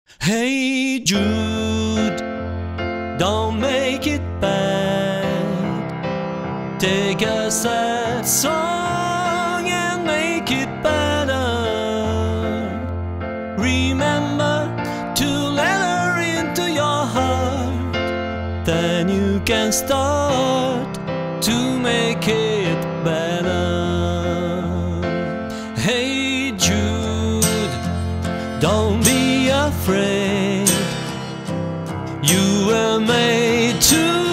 Hey Jude, don't make it bad. Take a sad song and make it better. Remember to let her into your heart. Then you can start to make it better. Hey Jude, don't be afraid. You were made to